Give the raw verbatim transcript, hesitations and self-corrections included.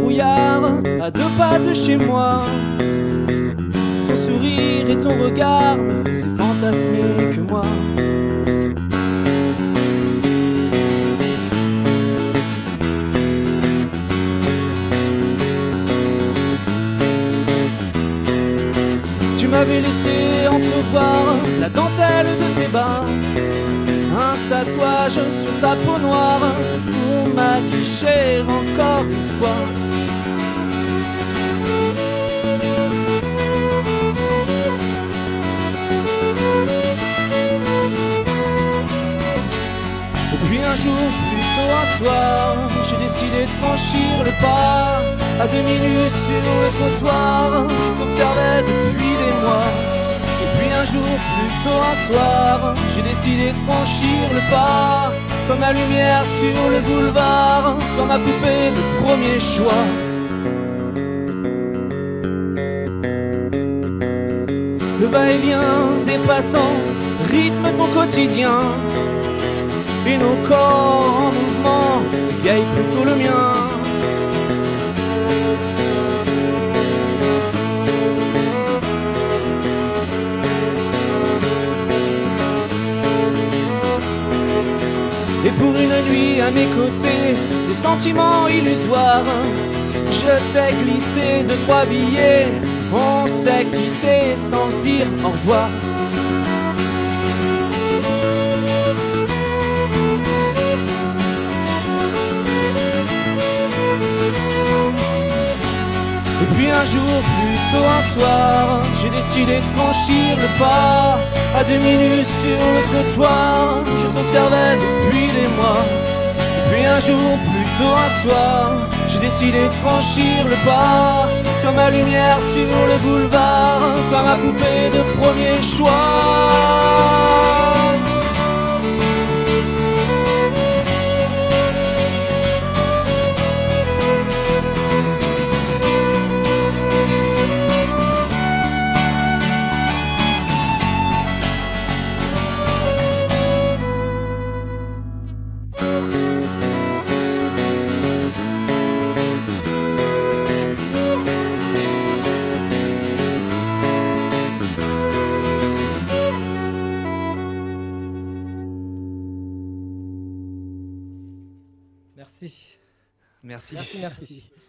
brouillard, à deux pas de chez moi. Ton sourire et ton regard me faisaient fantasmer que moi. Tu m'avais laissé entrevoir la dentelle de tes bas, un tatouage sur ta peau noire pour m'aguicher encore une fois. Et puis un jour, plutôt un soir, j'ai décidé de franchir le pas. À demi nu sur le trottoir, je t'observais depuis des mois. Et puis un jour, plutôt un soir, j'ai décidé de franchir le pas. Comme la lumière sur le boulevard, toi ma poupée de premier choix. Le va-et-vient des passants rythme ton quotidien, et nos corps en mouvement égayent plutôt le mien. Et pour une nuit à mes côtés, des sentiments illusoires, je t'ai glissé deux, trois billets, on s'est quitté sans se dire au revoir. Et puis un jour, plutôt un soir, j'ai décidé de franchir le pas. À demi nu sur le trottoir, je t'observais depuis des mois. Et puis un jour, plutôt un soir, j'ai décidé de franchir le pas. Toi ma lumière sur le boulevard, toi ma poupée de premier choix. Merci. Merci. Merci, merci.